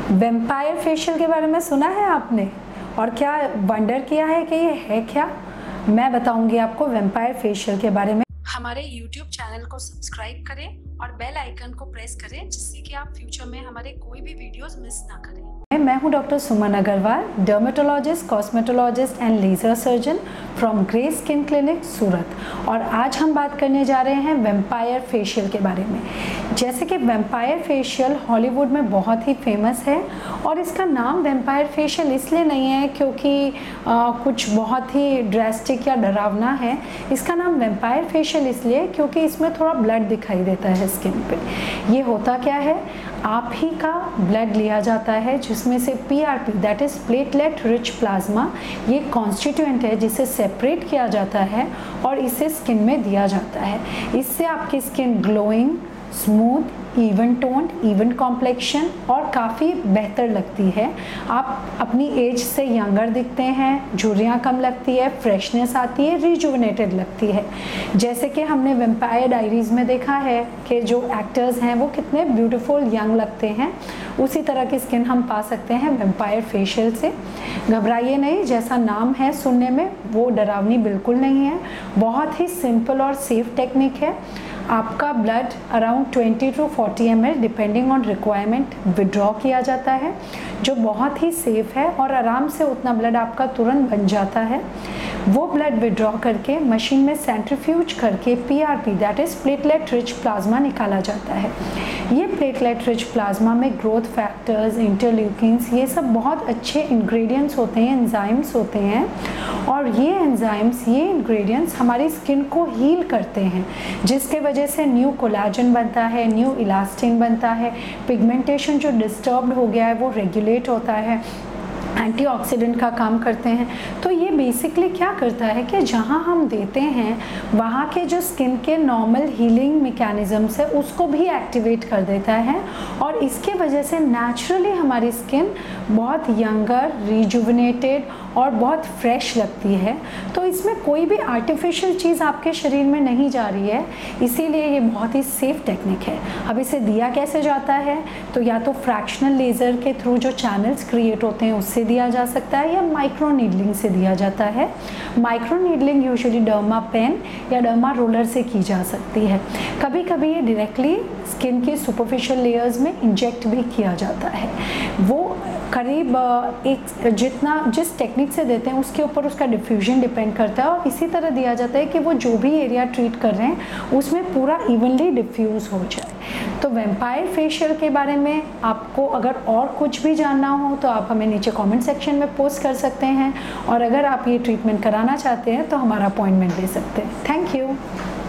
Vampire facial के बारे में सुना है आपने और क्या वंडर किया है कि ये है क्या? मैं बताऊंगी आपको वेम्पायर फेशियल के बारे में। हमारे YouTube चैनल को सब्सक्राइब करें और बेल आइकन को प्रेस करें जिससे कि आप फ्यूचर में हमारे कोई भी वीडियोस मिस ना करें। मैं हूं doctor Suman Agarwal, dermatologist, cosmetologist and laser surgeon from Grey skin clinic Surat. और आज हम बात करने जा रहे हैं वेम्पायर फेशियल के बारे में। जैसे कि वेम्पायर फेशियल हॉलीवुड में बहुत ही फेमस है और इसका नाम वेम्पायर फेशियल इसलिए नहीं है क्योंकि कुछ बहुत ही ड्रास्टिक या डरावना है। इसका नाम वेम्पायर फेशियल इसलिए क्योंकि इसमें थोड़ा ब्लड दिखाई देता है स्किन पे। ये होता क्या है, आप ही का ब्लड लिया जाता है जिसमें से PRP that is platelet rich plasma, ये कॉन्स्टिट्यूएंट है जिसे सेपरेट किया जाता है और इसे स्किन में दिया जाता है। इससे आपकी skin glowing, smooth, even toned, even complexion और काफ़ी बेहतर लगती है। आप अपनी एज से यंगर दिखते हैं, झुर्रियाँ कम लगती है, फ्रेशनेस आती है, रिजुविनेटेड लगती है। जैसे कि हमने वेम्पायर डायरीज़ में देखा है कि जो एक्टर्स हैं वो कितने ब्यूटीफुल यंग लगते हैं, उसी तरह की स्किन हम पा सकते हैं वेम्पायर फेशियल से। घबराइए नहीं, जैसा नाम है सुनने में वो डरावनी बिल्कुल नहीं है। बहुत ही सिंपल और सेफ टेक्निक है। आपका blood around 20 to 40 ml depending on requirement withdraw किया जाता है, जो बहुत ही सेफ है और आराम से उतना ब्लड आपका तुरंत बन जाता है। वो ब्लड विड्रॉ करके मशीन में सेंट्रीफ्यूज करके PRP that is platelet rich plasma निकाला जाता है। ये प्लेटलेट रिच प्लाज्मा में ग्रोथ फैक्टर्स, इंटरल्यूकिन्स, ये सब बहुत अच्छे इंग्रेडिएंट्स होते हैं, एंजाइम्स होते हैं। और ये एंजाइम्स, ये इंग्रेडिएंट्स हमारी स्किन को हील करते हैं, जिसके वजह से न्यू कोलाजन बनता है, न्यू इलास्टिन बनता है, पिगमेंटेशन जो डिस्टर्ब्ड हो गया है वो रेगुलेट होता है, एंटीऑक्सीडेंट का काम करते हैं। तो ये बेसिकली क्या करता है कि जहाँ हम देते हैं वहाँ के जो स्किन के नॉर्मल हीलिंग मैकेनिज़म्स है उसको भी एक्टिवेट कर देता है और इसके वजह से नेचुरली हमारी स्किन बहुत यंगर, रिजुविनेटेड और बहुत फ्रेश लगती है। तो इसमें कोई भी आर्टिफिशियल चीज़ आपके शरीर में नहीं जा रही है, इसीलिए ये बहुत ही सेफ टेक्निक है। अब इसे दिया कैसे जाता है, तो या तो फ्रैक्शनल लेज़र के थ्रू जो चैनल्स क्रिएट होते हैं उससे दिया जा सकता है या माइक्रो नीडलिंग से दिया जाता है। Micro needling usually derma pen या डर्मा रोलर से की जा सकती है। कभी कभी ये डायरेक्टली स्किन की सुपरफिशियल लेयर्स में इंजेक्ट भी किया जाता है। वो करीब जिस टेक्निक से देते हैं उसके ऊपर उसका डिफ्यूजन डिपेंड करता है और इसी तरह दिया जाता है कि वो जो भी एरिया ट्रीट कर रहे हैं उसमें पूरा इवनली डिफ्यूज़ हो जाए। तो वेम्पायर फेशियल के बारे में आपको अगर और कुछ भी जानना हो तो आप हमें नीचे कमेंट सेक्शन में पोस्ट कर सकते हैं और अगर आप ये ट्रीटमेंट कराना चाहते हैं तो हमारा अपॉइंटमेंट ले सकते हैं। Thank you.